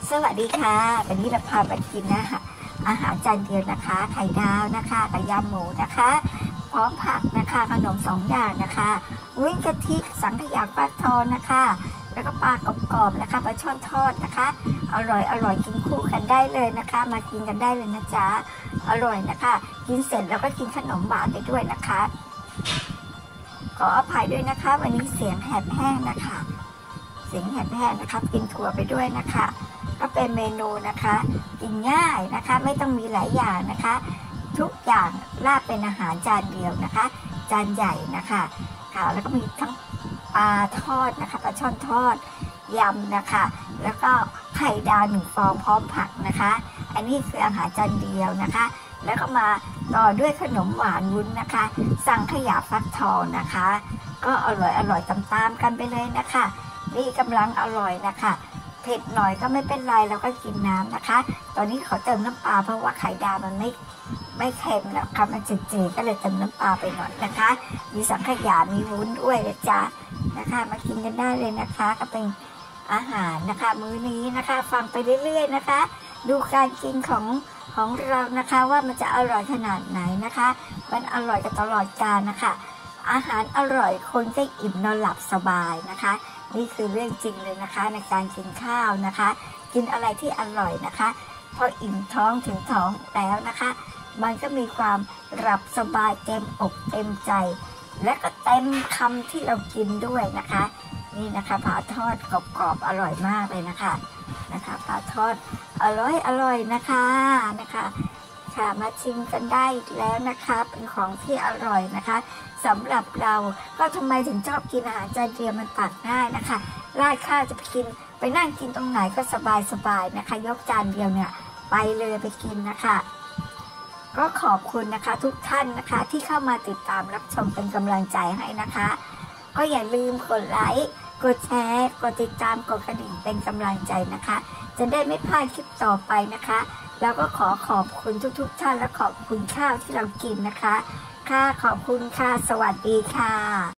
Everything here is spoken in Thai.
สวัสดีค่ะวันนี้เราพาไปกินนะคะอาหารจานเดียวนะคะไข่ดาวนะคะกับยำหมูนะคะพร้อมผักนะคะขนม2 อย่างนะคะวุ้นกะทิสังขยาปลาทอดนะคะแล้วก็ปลากรอบๆนะคะปลาช่อนทอดนะคะอร่อยกินคู่กันได้เลยนะคะมากินกันได้เลยนะจ๊ะอร่อยนะคะกินเสร็จแล้วก็กินขนมหวานไปด้วยนะคะขออภัยด้วยนะคะวันนี้เสียงแหบแห้งนะคะเสียงแหบแห้งนะคะกินถั่วไปด้วยนะคะก็เป็นเมนูนะคะกินง่ายนะคะไม่ต้องมีหลายอย่างนะคะทุกอย่างราดเป็นอาหารจานเดียวนะคะจานใหญ่นะคะค่ะแล้วก็มีทั้งปลาทอดนะคะปลาช่อนทอดยำนะคะแล้วก็ไข่ดาว1 ฟองพร้อมผักนะคะอันนี้คืออาหารจานเดียวนะคะแล้วก็มาต่อด้วยขนมหวานวุ้นนะคะสังขยาฟักทองนะคะก็อร่อยตามๆกันไปเลยนะคะนี่กำลังอร่อยนะคะเผ็ดหน่อยก็ไม่เป็นไรเราก็กินน้ำนะคะตอนนี้ขอเติมน้ำปลาเพราะว่าไข่ดาวมันไม่เค็มแล้วค่ะมันจืดๆก็เลยเติมน้ำปลาไปหน่อยนะคะมีสังขยามีวุ้นด้วยนะจ๊ะนะคะมากินกันได้เลยนะคะก็เป็นอาหารนะคะมื้อนี้นะคะฟังไปเรื่อยๆนะคะดูการกินของเรานะคะว่ามันจะอร่อยขนาดไหนนะคะมันอร่อยกันตลอดกาลนะคะอาหารอร่อยคนก็อิ่มนอนหลับสบายนะคะนี่คือเรื่องจริงเลยนะคะในการกินข้าวนะคะกินอะไรที่อร่อยนะคะพออิ่มท้องถึงท้องแล้วนะคะมันก็มีความหลับสบายเต็มอกเต็มใจและก็เต็มคำที่เรากินด้วยนะคะนี่นะคะปลาทอดกรอบอร่อยมากเลยนะคะปลาทอดอร่อยนะคะค่ะมาชิมกันได้แล้วนะคะเป็นของที่อร่อยนะคะสำหรับเราก็ทำไมถึงชอบกินอาหารจานเดียวมันตักง่ายนะคะราดข้าวจะไปนั่งกินตรงไหนก็สบายนะคะยกจานเดียวเนี่ยไปเลยไปกินนะคะก็ขอบคุณนะคะทุกท่านนะคะที่เข้ามาติดตามรับชมเป็นกำลังใจให้นะคะก็อย่าลืมกดไลค์กดแชร์กดติดตามกดกระดิ่งเป็นกำลังใจนะคะจะได้ไม่พลาดคลิปต่อไปนะคะแล้วก็ขอบคุณทุกท่านและขอบคุณข้าวที่เรากินนะคะค่ะขอบคุณค่ะสวัสดีค่ะ